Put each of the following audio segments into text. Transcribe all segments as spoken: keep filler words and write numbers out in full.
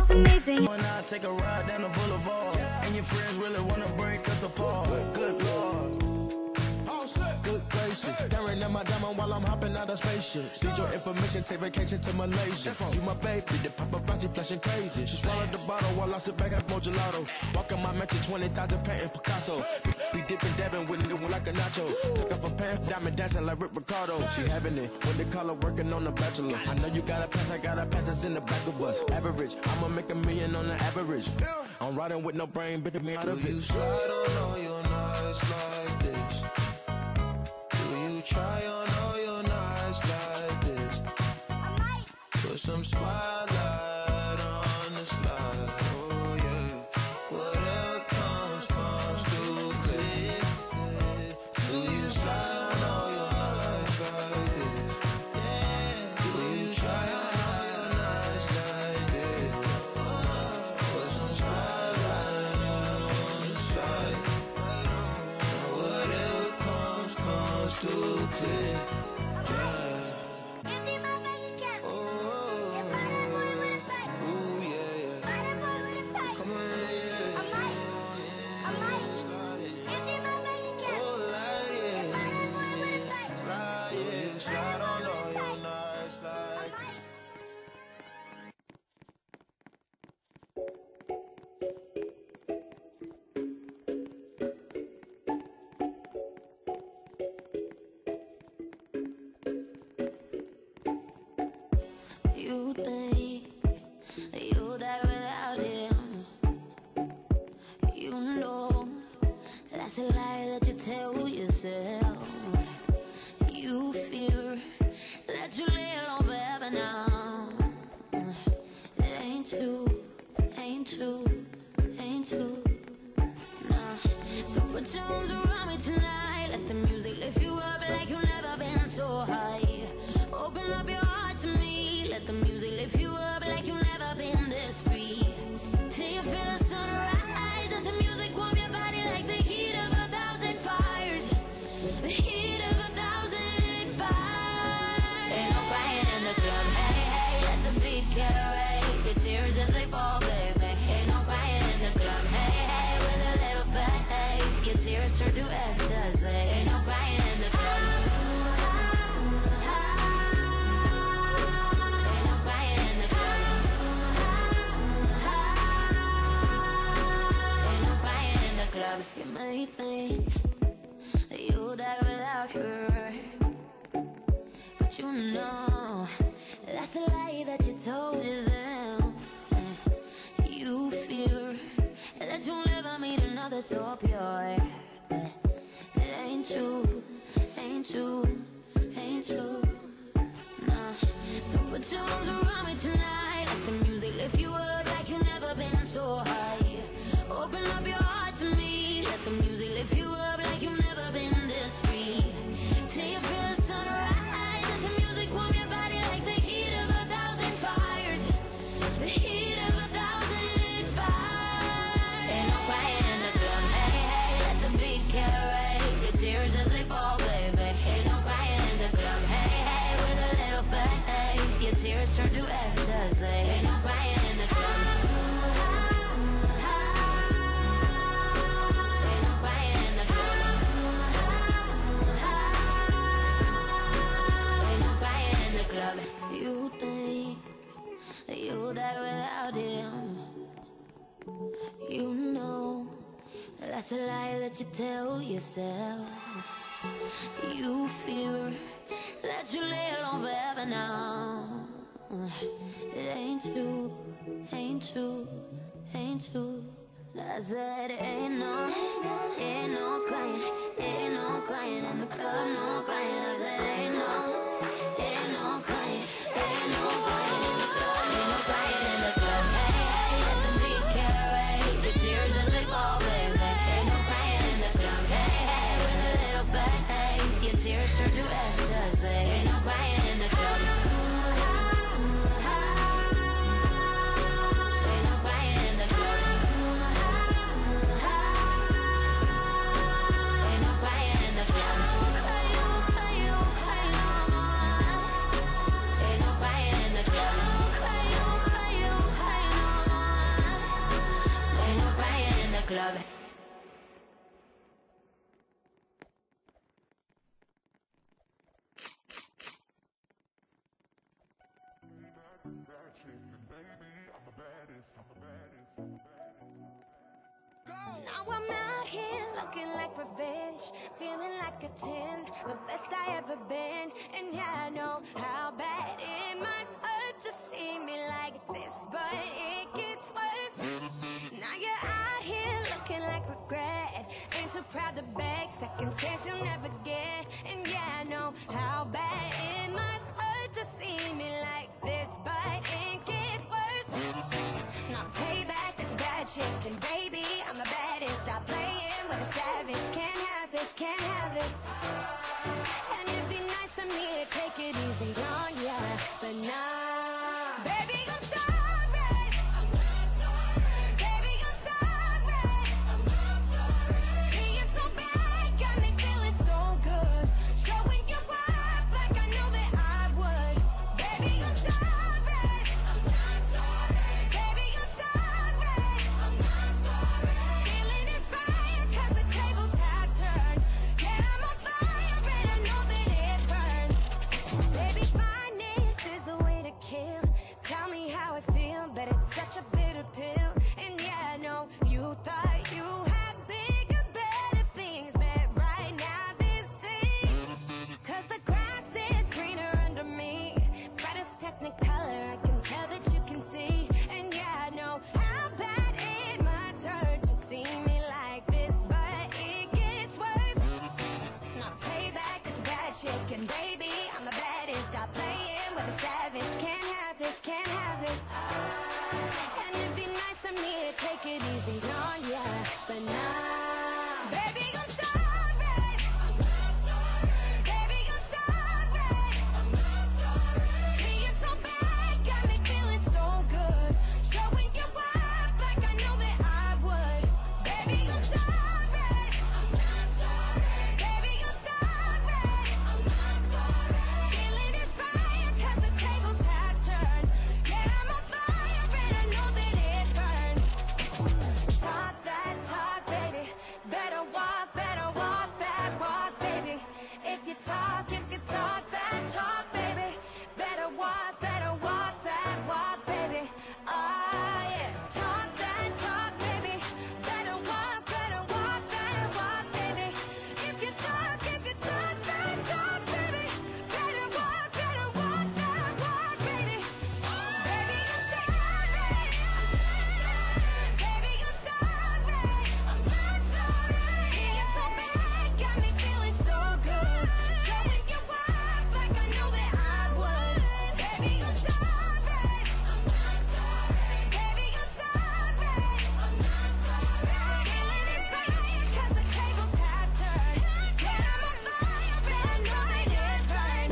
it's amazing. When I take a ride down the boulevard, and your friends really wanna break us apart. Good Lord. Good gracious, staring at my diamond while I'm hopping out of spaceship. Need your information, take vacation to Malaysia. You my baby, the paparazzi flashing crazy. She swallowed the bottle while I sit back at more gelato. Walking my mansion, twenty thousand painting Picasso. Be dipping, dabbing with it like a nacho. Took off a pants, diamond dancing like Rick Ricardo. She having it when they call her working on the Bachelor. I know you got a pass, I got a pass, that's in the back of us. Average, I'ma make a million on the average. I'm riding with no brain, bitch, me out of it. Do you slide on all your nights like this? Try on all your nights like this. Put some spotlight on the slide. Oh yeah. Whatever comes, comes too clear. Do you slide on all your nights like this? Do you try on all your nights like this? Put some spotlight on the slide. Whatever comes, comes too clear. You think you'll die without him. You know that's a lie that you tell yourself. You fear that you lay alone forever now. It ain't true, ain't true, ain't true. Nah. So put your arms around me tonight. Let the music lift you up like you've never been so high. Open up your heart to me. Let the music lift you up like you've never been this free. Till you feel the sunrise. Let the music warm your body like the heat of a thousand fires. The heat of a thousand fires. Ain't no crying in the club. Hey, hey, let the beat carry your tears as they fall, baby. Ain't no crying in the club. Hey, hey, with a little faith, your tears turn to ecstasy. Ain't no crying in the club. You may think that you'll die without her, but you know that's a lie that you told yourself. You fear that you'll never meet another so pure. It ain't true, ain't true, ain't true. Nah. So put your arms around me tonight. Let the music lift you up like you've never been so high. Open up your heart to me. Let the music lift you up like you've never been this free. Till you feel the sunrise. Let the music warm your body like the heat of a thousand fires. The heat of a thousand fires. Ain't no crying in the club. Hey, hey, let the beat carry your tears as they fall, baby. Ain't no crying in the club. Hey, hey, with a little faith, your tears turn to ecstasy. Ain't no crying in the club. You think that you'll die without him. You know that's a lie that you tell yourself. You fear that you lay alone forever now. It ain't true, ain't true, ain't true. I said ain't no, ain't no crying, ain't no crying in the club, no crying. I said ain't no. Ain't no crying, ain't no crying in the club, ain't no crying in the club. Hey, hey, let the beat carry the tears as they fall, baby. Ain't no crying in the club. Hey, hey, with a little faith, your tears turn to ecstasy. Ain't no crying in the club. Ain't no crying in the club. looking like revenge, feeling like a ten, the best I ever been. And yeah, I know how bad it must hurt to see me like this, but it gets worse. Now you're out here looking like regret, ain't too proud to beg, second chance you'll never get. And yeah, I know how bad it must hurt to see me like this, but it gets worse. Now payback is bad shit, and baby, I'm the baddest. Stop playing with a savage, can't have this, can't have this. And it'd be nice of me to take it easy on ya, but nah, baby, I'm sorry. I'm not sorry. Baby, I'm sorry. I'm not sorry. Being so bad got me feeling so good, showing you up like I know that I would. Baby, I'm sorry. I'm not sorry. Baby, I'm sorry. I'm not sorry. Feeling it fire 'cause the tables have turned. Yeah, I'm on fire and I know that it burns. Baby, finest is the way to kill. Tell me how I feel, but it's such a bitter pill. And yeah, I know you thought you had bigger, better things, but right now this is 'cause the grass is greener under me. Brightest technicolor, I can tell that you can see. And yeah, I know how bad it must hurt to see me like this, but it gets worse. Now payback is bad shit, and baby, I'm the baddest. Stop playing with a savage, can't have this, can't have this. And it'd be nice of me to take it easy on ya, but nah, baby, I'm sorry. I'm not sorry. Baby, I'm sorry. I'm not sorry. Being so bad got me feeling so good, showing you up like I know that I would. Baby, I'm sorry. I'm not sorry. Baby, I'm sorry. I'm not sorry. Feeling it fire 'cause the tables have turned. Yeah, I'm on fire and I know that it burns. Talk that talk, baby. Better walk, better walk that walk, baby. If you talk, if you talk that talk, baby. Better walk, better walk that walk, baby. Oh yeah. Talk that talk, baby. Better walk, better walk that walk, baby. If you talk, if you talk that talk, baby. Better walk, better walk that walk, baby. Baby, I'm sorry. I'm not sorry. Baby, I'm sorry. I'm not sorry. Being so bad got me feeling so good, showing you up like I know that I would. Baby, I'm sorry. I'm not sorry. Baby, I'm sorry. I'm not sorry. Feeling it fire 'cause the tables have turned. Yeah, I'm on fire and I know that it burns.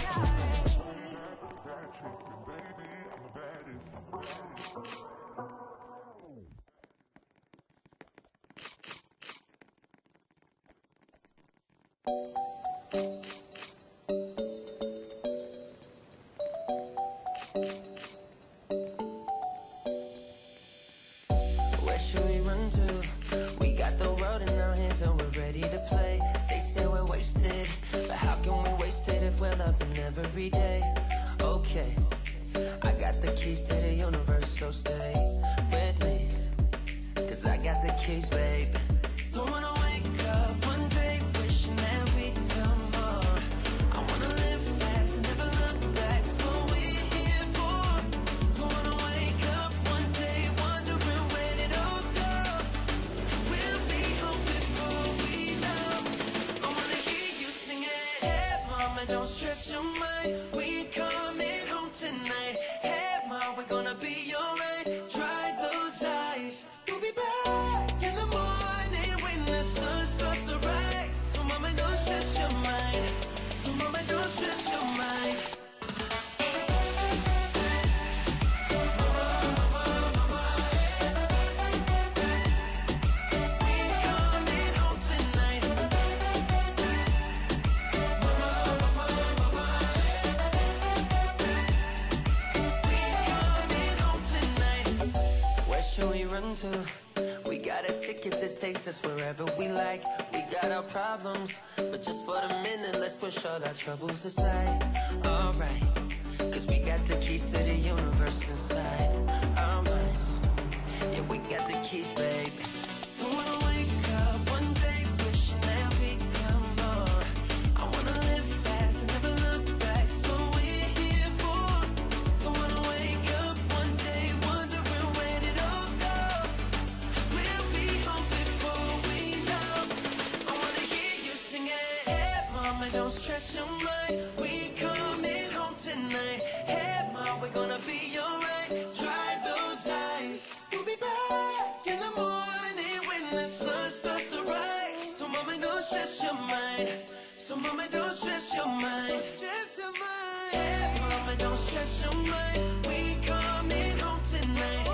Where should we run to? We got the world in our hands and we're ready to play. They say we're wasted, but how can we waste it if we're loving every day? Okay, I got the keys to the universe, so stay with me, 'cause I got the keys, babe. Don't wanna wake up one day wishing that we'd done more. I wanna live fast and never look back, that's what we're here for. Don't wanna wake up one day wondering where it all go, 'cause we'll be home before we know. I wanna hear you sing it. Hey mama, don't stress your mind, we coming home tonight. Hey mom, we're gonna be alright. Dry those eyes, we'll be back in the morning when the sun starts to rise. So mama, don't stress your mind. So mama, don't stress your mind. We coming home tonight. We coming home tonight. Where should we run to? We got a ticket that takes us wherever we like. We got our problems, but just for the minute, let's push all our troubles aside. Alright, 'cause we got the keys to the universe inside our minds. Yeah, we got the keys, baby. Don't wanna wake up one day don't stress your mind. We coming home tonight. Hey, mom, we're gonna be alright. Dry those eyes. We'll be back in the morning when the sun starts to rise. So mama, don't stress your mind. So mama, don't stress your mind. Don't stress your mind. Hey, mama, don't stress your mind. We coming home tonight.